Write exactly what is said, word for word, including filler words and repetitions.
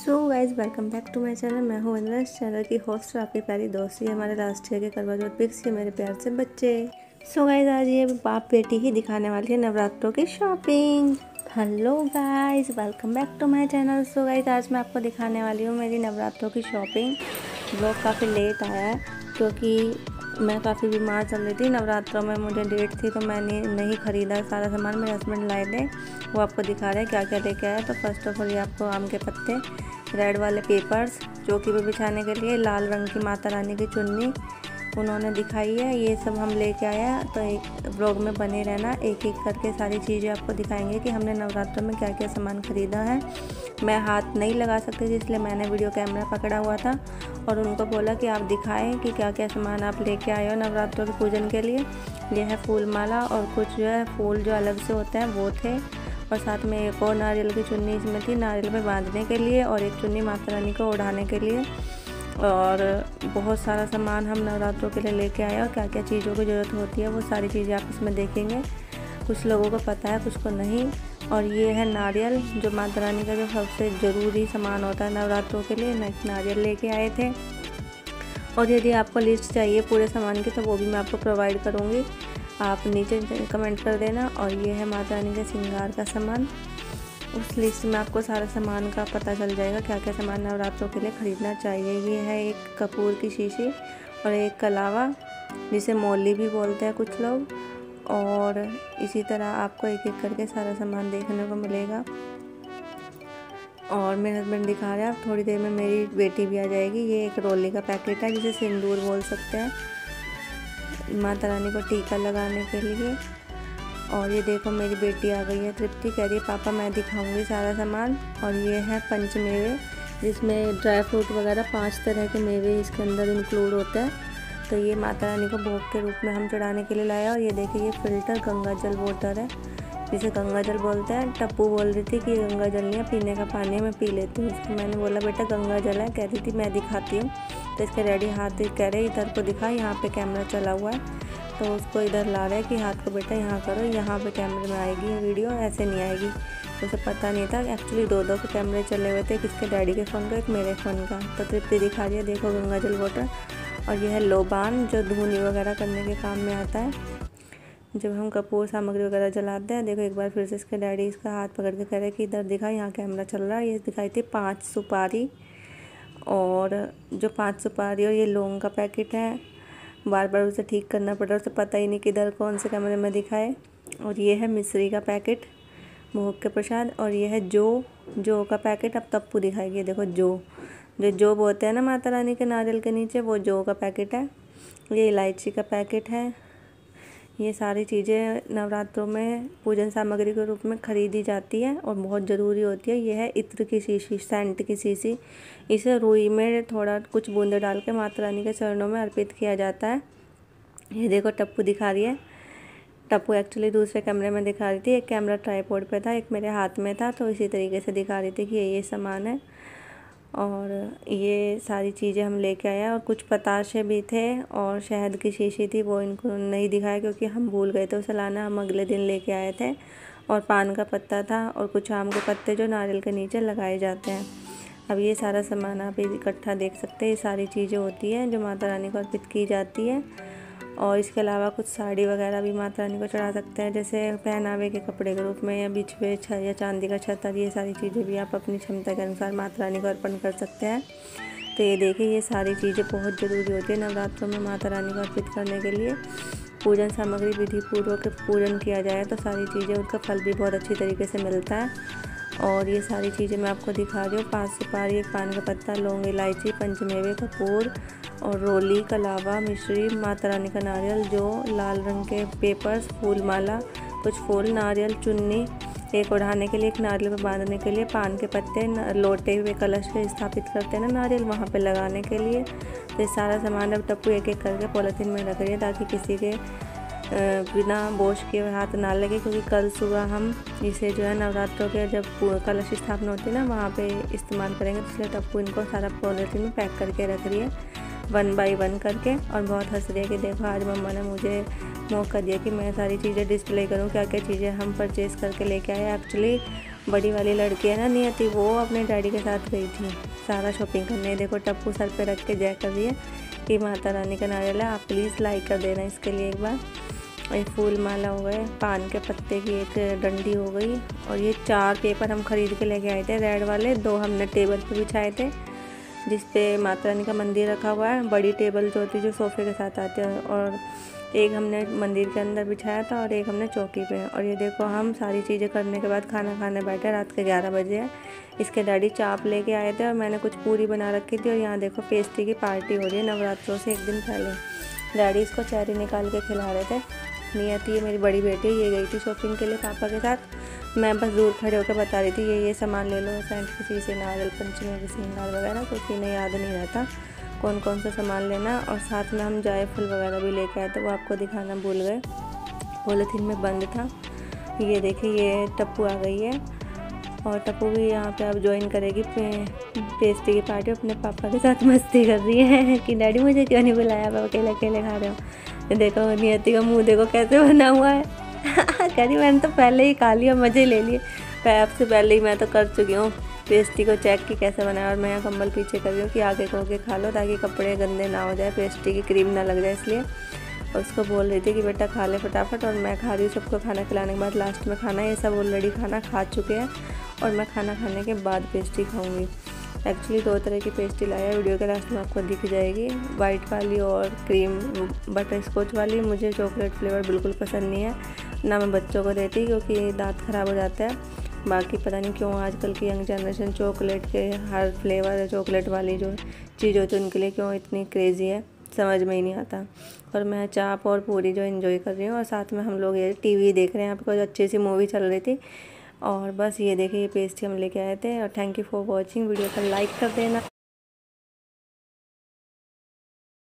So guys welcome back to my channel. मैं हूँ वंदना, इस चैनल की होस्ट और आपकी प्यारी दोस्त। ये हमारे लास्ट ईयर के करवा चौथ पिक्स, ये मेरे प्यार से बच्चे। सो गाइज आज ये बाप बेटी ही दिखाने वाली है नवरात्रों की shopping. Hello guys welcome back to my channel. So guys आज मैं आपको दिखाने वाली हूँ मेरी नवरात्रों की शॉपिंग। ब्लॉग काफ़ी लेट आया है क्योंकि मैं काफ़ी बीमार चल रही थी। नवरात्रों में मुझे डेट थी तो मैंने नहीं ख़रीदा सारा सामान, मेरे हस्बैंड लाए थे, वो आपको दिखा रहे हैं क्या क्या लेके आया। तो फर्स्ट ऑफ ऑल ये आपको आम के पत्ते, रेड वाले पेपर्स चौकी पे बिछाने के लिए, लाल रंग की माता रानी की चुन्नी उन्होंने दिखाई है, ये सब हम लेके आए हैं। तो एक ब्लॉग में बने रहना, एक एक करके सारी चीज़ें आपको दिखाएंगे कि हमने नवरात्रों में क्या क्या सामान ख़रीदा है। मैं हाथ नहीं लगा सकती थी इसलिए मैंने वीडियो कैमरा पकड़ा हुआ था और उनको बोला कि आप दिखाएं कि क्या क्या सामान आप लेके आए हो नवरात्रों के पूजन के लिए। यह है फूल माला और कुछ जो है फूल जो अलग से होते हैं वो थे, और साथ में एक और नारियल की चुन्नी इसमें थी नारियल में बांधने के लिए, और एक चुन्नी माता रानी को ओढ़ाने के लिए। और बहुत सारा सामान हम नवरात्रों के लिए लेके आए, और क्या क्या चीज़ों की ज़रूरत होती है वो सारी चीज़ें आप इसमें देखेंगे। कुछ लोगों को पता है, कुछ को नहीं। और ये है नारियल, जो माता रानी का जो सबसे ज़रूरी सामान होता है नवरात्रों के लिए, नारियल लेके आए थे। और यदि आपको लिस्ट चाहिए पूरे सामान की तो वो भी मैं आपको प्रोवाइड करूँगी, आप नीचे कमेंट कर देना। और ये है माता रानी के श्रृंगार का सामान, उस लिस्ट में आपको सारा सामान का पता चल जाएगा क्या क्या सामान नवरात्रों के लिए ख़रीदना चाहिए। ये है एक कपूर की शीशी और एक कलावा, जिसे मौली भी बोलते हैं कुछ लोग। और इसी तरह आपको एक एक करके सारा सामान देखने को मिलेगा। और मेरे हस्बैंड दिखा रहे हैं, अब थोड़ी देर में मेरी बेटी भी आ जाएगी। ये एक रोली का पैकेट है जिसे सिंदूर बोल सकते हैं, माता रानी को टीका लगाने के लिए। और ये देखो मेरी बेटी आ गई है तृप्ति, कह रही है पापा मैं दिखाऊंगी सारा सामान। और ये है पंच मेवे, जिसमें ड्राई फ्रूट वगैरह पांच तरह के मेवे इसके अंदर इंक्लूड होते हैं। तो ये माता रानी को भोग के रूप में हम चढ़ाने के लिए लाया। और ये देखिए ये फ़िल्टर गंगा जल वाटर है, जिसे गंगा जल बोलते हैं। टप्पू बोल रही थी कि ये गंगा जल नहीं है, पीने का पानी है, मैं पी लेती हूँ। उसको मैंने बोला बेटा गंगा जल है, कह रही थी मैं दिखाती हूँ। तो इसके डैडी हाथ कह रहे इधर को दिखा, यहाँ पे कैमरा चला हुआ है। तो उसको इधर ला रहे कि हाथ को बेटा यहाँ करो, यहाँ पे कैमरे में आएगी वीडियो, ऐसे नहीं आएगी। उसे पता नहीं था, एक्चुअली दो दो के कैमरे चले हुए थे, किसके डैडी के फ़ोन का, एक मेरे फ़ोन का। तो तृप्ति दिखा रही है देखो गंगा जल वाटर। और यह है लोबान, जो धुनी वगैरह करने के काम में आता है जब हम कपूर सामग्री वगैरह जलाते हैं। देखो एक बार फिर से इसके डैडी इसका हाथ पकड़ के कह रहे कि इधर दिखा, यहाँ कैमरा चल रहा है। ये दिखाई थी पाँच सुपारी, और जो पाँच सुपारी और ये लौंग का पैकेट है, बार बार उसे ठीक करना पड़ रहा है, उसे पता ही नहीं किधर कौन से कैमरे में दिखाए। और ये है मिश्री का पैकेट भोग के प्रसाद। और ये है जो जो का पैकेट, अब तप्पू दिखाएगी देखो जो जो जो बोलते हैं ना माता रानी के नारियल के नीचे, वो जो का पैकेट है। ये इलायची का पैकेट है। ये सारी चीज़ें नवरात्रों में पूजन सामग्री के रूप में ख़रीदी जाती है और बहुत ज़रूरी होती है। ये है इत्र की शीशी, सेंट की शीशी, इसे रुई में थोड़ा कुछ बूंदे डाल के माता रानी के चरणों में अर्पित किया जाता है। ये देखो टप्पू दिखा रही है, टप्पू एक्चुअली दूसरे कैमरे में दिखा रही थी, एक कैमरा ट्राइपॉड पे था, एक मेरे हाथ में था, तो इसी तरीके से दिखा रही थी कि ये ये सामान है। और ये सारी चीज़ें हम लेके आए हैं। और कुछ पताशे भी थे और शहद की शीशी थी, वो इनको नहीं दिखाया क्योंकि हम भूल गए थे उसे लाना, हम अगले दिन लेके आए थे। और पान का पत्ता था और कुछ आम के पत्ते जो नारियल के नीचे लगाए जाते हैं। अब ये सारा सामान आप इकट्ठा देख सकते हैं, ये सारी चीज़ें होती हैं जो माता रानी को अर्पित की जाती है। और इसके अलावा कुछ साड़ी वगैरह भी माता रानी को चढ़ा सकते हैं, जैसे पहनावे के कपड़े के रूप में, या बिछवे या चांदी का छतर, ये सारी चीज़ें भी आप अपनी क्षमता के अनुसार माता रानी को अर्पण कर सकते हैं। तो ये देखिए ये सारी चीज़ें बहुत ज़रूरी होती है नवरात्रों में माता रानी को अर्पित करने के लिए। पूजन सामग्री विधि पूर्वक पूजन किया जाए तो सारी चीज़ें, उसका फल भी बहुत अच्छी तरीके से मिलता है। और ये सारी चीज़ें मैं आपको दिखा रही हूँ, पाँच सुपारी, एक पान का पत्ता, लौंग, इलायची, पंचमेवे, कपूर और रोली, कलावा, मिश्री, माता रानी का नारियल, जो लाल रंग के पेपर्स, फूल माला, कुछ फूल, नारियल, चुन्नी, एक ओढ़ाने के लिए, एक नारियल पे बांधने के लिए, पान के पत्ते, लोटे हुए कलश के स्थापित करते हैं ना नारियल, वहाँ पे लगाने के लिए। तो ये सारा सामान अब टप्पू एक एक करके पॉलीथीन में रख रही है ताकि किसी के बिना बोझ के हाथ ना लगे, क्योंकि कल सुबह हम इसे जो है नवरात्रों के जब कलश स्थापना होती है ना वहाँ पे इस्तेमाल करेंगे। तो इसलिए टप्पू इनको सारा पॉलीथीन में पैक करके रख रही है वन बाय वन करके। और बहुत हंस रही है कि देखो आज मम्मा ने मुझे मौका दिया कि मैं सारी चीज़ें डिस्प्ले करूँ, क्या क्या चीज़ें हम परचेज़ करके लेके आए। एक्चुअली बड़ी वाली लड़की है ना नियति, वो अपने डैडी के साथ गई थी सारा शॉपिंग करने। देखो टप्पू सर पे रख के जय कर रही है कि माता रानी का नारियल है, आप प्लीज़ लाइक कर देना इसके लिए एक बार। ये फूल माला हो गए, पान के पत्ते की एक डंडी हो गई, और ये चार पेपर हम खरीद के लेके आए थे रेड वाले। दो हमने टेबल पे बिछाए थे जिस पे माता रानी का मंदिर रखा हुआ है, बड़ी टेबल जो होती जो सोफ़े के साथ आते हैं, और एक हमने मंदिर के अंदर बिछाया था और एक हमने चौकी पे। और ये देखो हम सारी चीज़ें करने के बाद खाना खाने बैठे, रात के ग्यारह बजे है। इसके डैडी चाप लेके आए थे और मैंने कुछ पूरी बना रखी थी, और यहाँ देखो पेस्ट्री की पार्टी हो रही है नवरात्रों से एक दिन पहले। डैडी इसको चेरी निकाल के खिला रहे थे। नियति ये मेरी बड़ी बेटी, ये गई थी शॉपिंग के लिए पापा के साथ। मैं बस दूर खड़े होकर बता रही थी ये ये सामान ले लो, सेंट किसी से नारियल पंचमी की श्रृंगार वगैरह, क्योंकि इन्हें याद नहीं रहता कौन कौन सा सामान लेना। और साथ में हम जायफल वगैरह भी लेके आए थे, वो आपको दिखाना भूल गए, पॉलीथीन में बंद था। ये देखिए ये टप्पू आ गई है, और टप्पू भी यहाँ पे अब ज्वाइन करेगी पे, पेस्ट्री की पार्टी। अपने पापा के साथ मस्ती कर रही है कि डैडी मुझे क्यों नहीं बुलाया, आप अकेले अकेले खा रहे हो। देखो नियति का मुँह देखो कैसे बना हुआ है। कह रही मैंने तो पहले ही खा लिया, मज़े ले लिए, आपसे पहले ही मैं तो कर चुकी हूँ पेस्ट्री को चेक की कैसे बनाया। और मैं यहाँ कंबल पीछे कर रही हूँ कि आगे को के खा लो ताकि कपड़े गंदे ना हो जाए, पेस्ट्री की क्रीम ना लग जाए, इसलिए। और उसको बोल रही थी कि बेटा खा ले फटाफट, और मैं खा रही हूँ। सबको खाना खिलाने के बाद लास्ट में खाना, ये सब ऑलरेडी खाना खा चुके हैं, और मैं खाना खाने के बाद पेस्ट्री खाऊंगी। एक्चुअली दो तरह की पेस्ट्री लाया, वीडियो के लास्ट में आपको दिख जाएगी, वाइट वाली और क्रीम बटर स्कॉच वाली। मुझे चॉकलेट फ्लेवर बिल्कुल पसंद नहीं है, ना मैं बच्चों को देती क्योंकि दांत ख़राब हो जाता है। बाकी पता नहीं क्यों आजकल की यंग जनरेशन चॉकलेट के हर फ्लेवर चॉकलेट वाली जो चीज़ होती है उनके लिए क्यों इतनी क्रेज़ी है, समझ में ही नहीं आता। और मैं चाप और पूरी जो एंजॉय कर रही हूँ, और साथ में हम लोग ये टीवी देख रहे हैं, यहाँ पे कोई अच्छी सी मूवी चल रही थी। और बस ये देखिए ये पेस्ट्री हम लेके आए थे। और thank you for watching, video को लाइक कर देना।